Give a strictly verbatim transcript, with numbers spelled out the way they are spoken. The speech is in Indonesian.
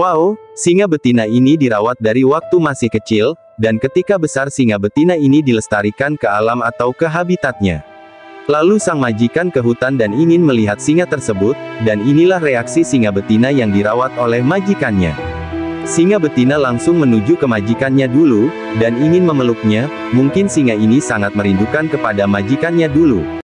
Wow, singa betina ini dirawat dari waktu masih kecil, dan ketika besar singa betina ini dilestarikan ke alam atau ke habitatnya. Lalu sang majikan ke hutan dan ingin melihat singa tersebut, dan inilah reaksi singa betina yang dirawat oleh majikannya. Singa betina langsung menuju ke majikannya dulu, dan ingin memeluknya. Mungkin singa ini sangat merindukan kepada majikannya dulu.